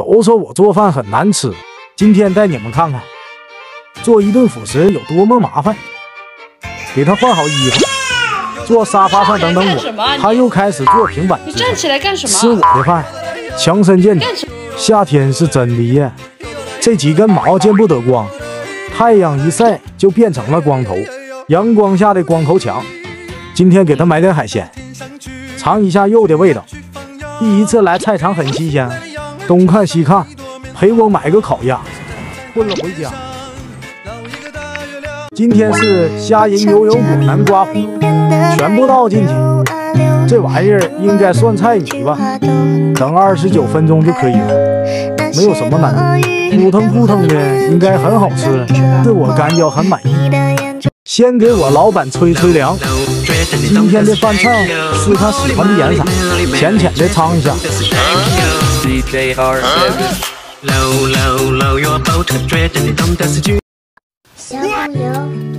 都说我做饭很难吃，今天带你们看看，做一顿辅食有多么麻烦。给他换好衣服，坐沙发上等等我。他又开始做平板支撑。 你站起来干什么？ 吃我的饭，强身健体。夏天是真的热，这几根毛见不得光，太阳一晒就变成了光头，阳光下的光头强。今天给他买点海鲜，尝一下肉的味道。第一次来菜场很新鲜，东看西看，陪我买个烤鸭，混了回家。今天是虾仁牛油果南瓜糊，全部倒进去。这玩意儿应该算菜泥吧，等29分钟就可以了，没有什么难。扑腾扑腾的，应该很好吃，自我感觉很满意。先给我老板吹吹凉。今天的饭菜是他喜欢的颜色，浅浅的尝一下。 小朋友。